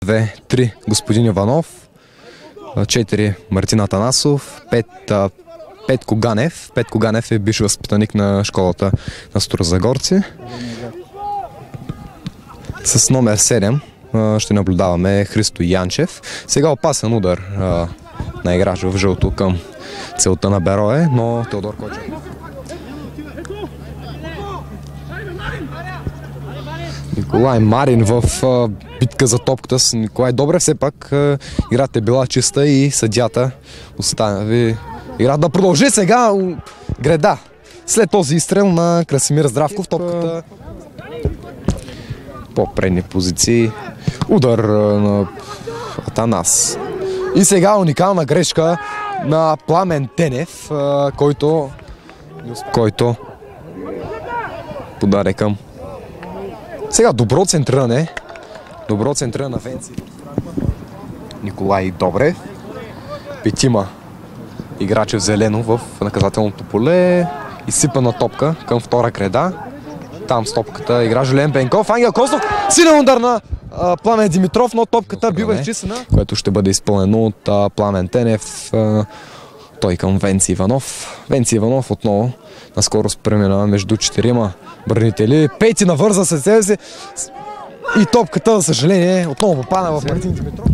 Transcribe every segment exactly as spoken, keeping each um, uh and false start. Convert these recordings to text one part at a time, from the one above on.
две три господин Иванов, четири Мартин Атанасов, пет Петко Ганев. Петко Ганев е бивш възпитаник на школата на Старозагорци. С номер седем ще наблюдаваме Христо Янчев. Сега опасен удар а, на играч в жълто към целта на Берое, но Теодор Кочев. Николай Марин в а, битка за топката с Николай Добрев. Все пак а, играта е била чиста и съдията остави играта да продължи. Сега греда. След този изстрел на Красимир Здравков, топката по предни позиции. Удар на Атанас. И сега уникална грешка на Пламен Тенев, който, който подаде към. Сега добро центриране. Добро центриране на Венци. Николай Добрев. Петима играчи в зелено в наказателното поле. Изсипана топка към втора греда. Там с топката игра Жулиен Пенков. Ангел Костов. Силен удар на а, Пламен Димитров, но топката бива изчистена. Което ще бъде изпълнено от а, Пламен Тенев. А, той към Венци Иванов. Венци Иванов отново на скорост премина между четирима бранители. Пети навърза се себе си. И топката, за съжаление, отново попада в Мартин Димитров.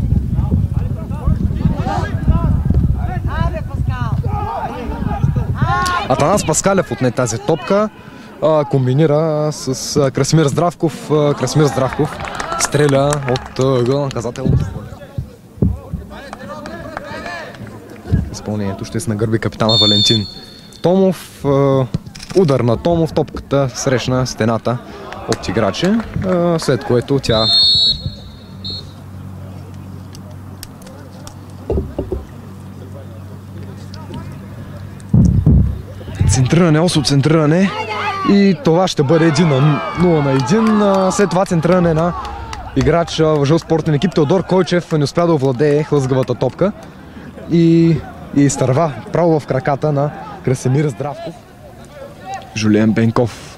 Атанас Паскалев отне тази топка. А, комбинира с а, Красимир Здравков. А, Красимир Здравков стреля от ъгъла на наказателното поле. Изпълнението ще се нагърби капитана Валентин Томов. А, удар на Томов, топката срещна стената от играчи, а, след което тя центриране, осо центриране и това ще бъде един на нула на един. След това центриране на играч в жълт спортен екип Теодор Койчев не успя да овладее хлъзгавата топка и, и изтърва право в краката на Красимир Здравков. Жулиен Бенков.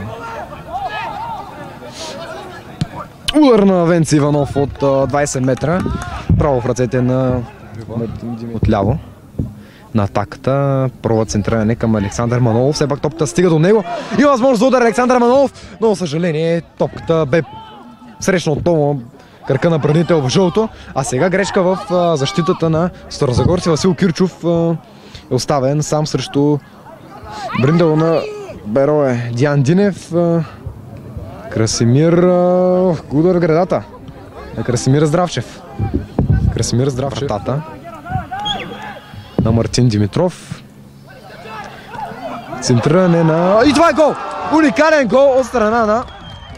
Удар на Венци Иванов от двайсет метра. Право в ръцете на отляво на атаката. Пробва центриране към Александър Манолов. Все пак топката стига до него. Има възможност за удар Александър Манолов, но за съжаление топката бе срещна отново кръка на бранител в жълто. А сега грешка в защитата на Старозагорци. Васил Кирчов е оставен сам срещу бранител на Берое. Диан Динев. Красимир удар в гредата на Красимир Здравчев. Красимир Здравчев. Вратата на Мартин Димитров. Центриране на... И това е гол! Уникален гол от страна на...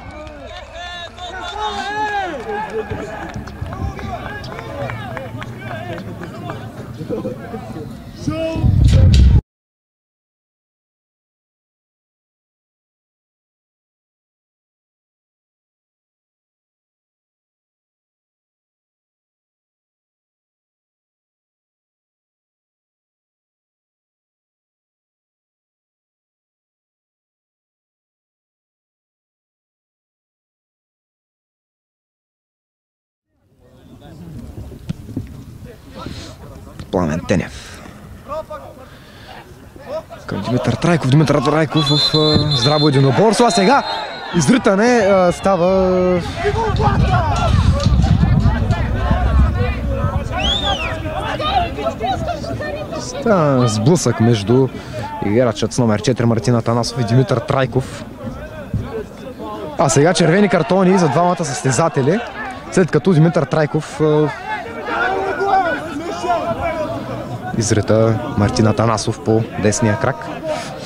Пламен Тенев към Димитър Трайков. Димитър Трайков в а, здраво единоборство. А сега изритане а, става... Става сблъсък между играчът с номер четири Мартин Атанасов и Димитър Трайков. А сега червени картони за двамата състезатели, след като Димитър Трайков а, изрета Мартин Атанасов по десния крак.